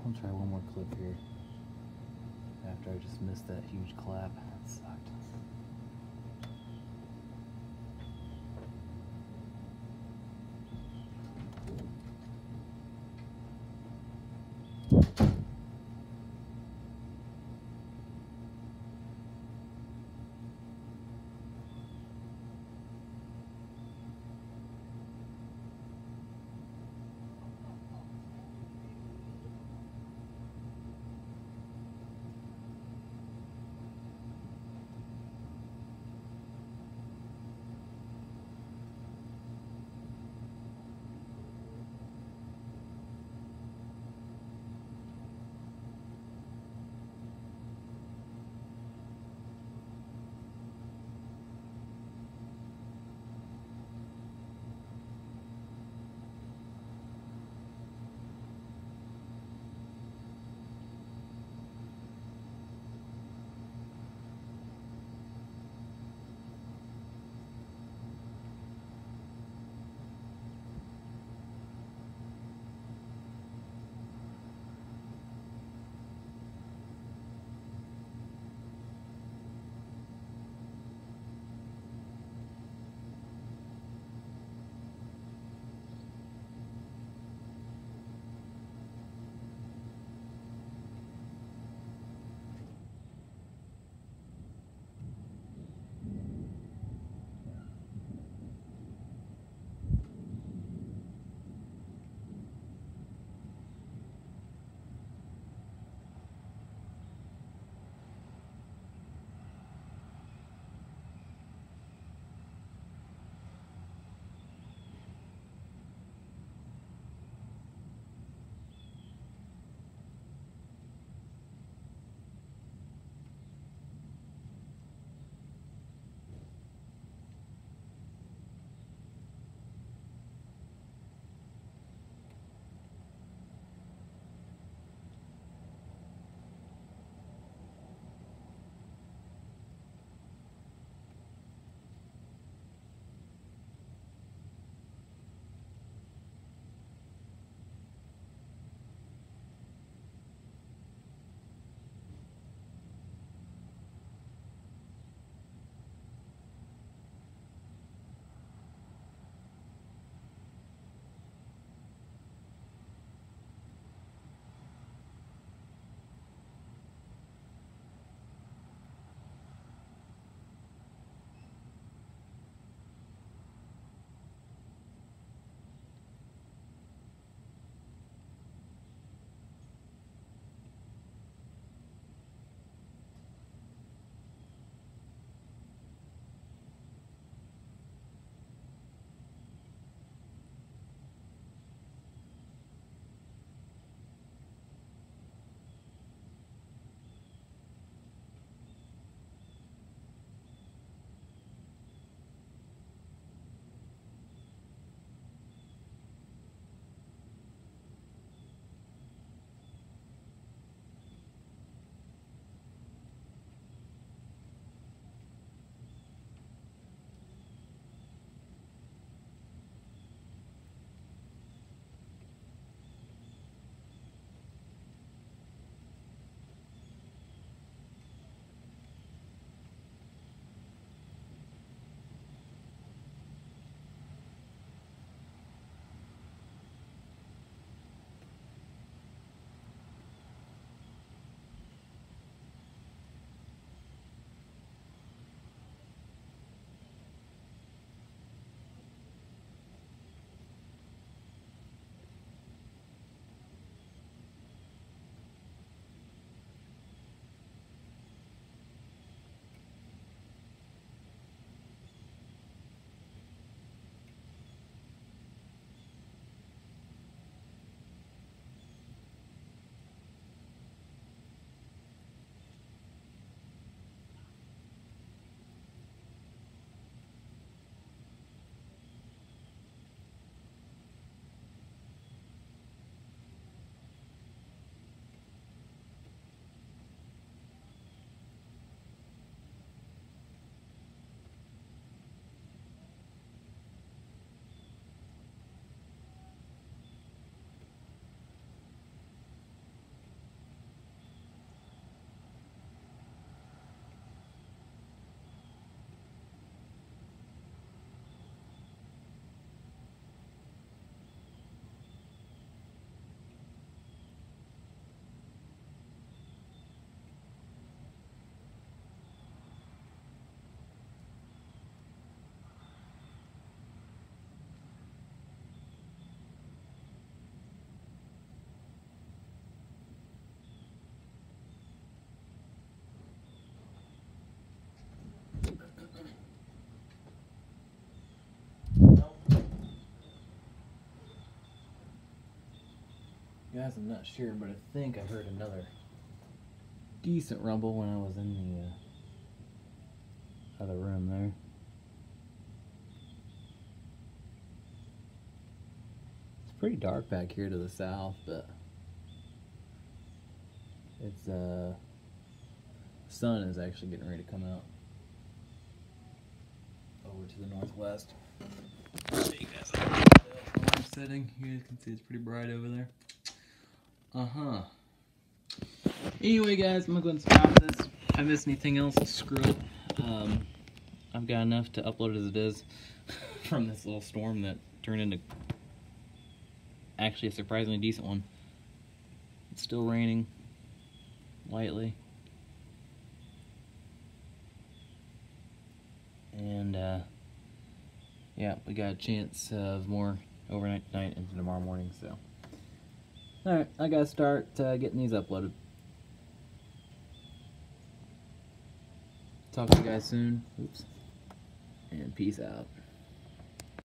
I'll try one more clip here after I just missed that huge clap. That sucked. guys, I'm not sure, but I think I heard another decent rumble when I was in the other room there. It's pretty dark back here to the south, but it's the sun is actually getting ready to come out over to the northwest. Show you guys where I'm sitting. You guys can see it's pretty bright over there. Anyway, guys, I'm gonna go and stop this. If I miss anything else, screw it. I've got enough to upload as it is from this little storm that turned into actually a surprisingly decent one. It's still raining lightly. And yeah, we got a chance of more overnight tonight into tomorrow morning, so. Alright, I gotta start getting these uploaded. Talk to you guys soon. Oops. And peace out.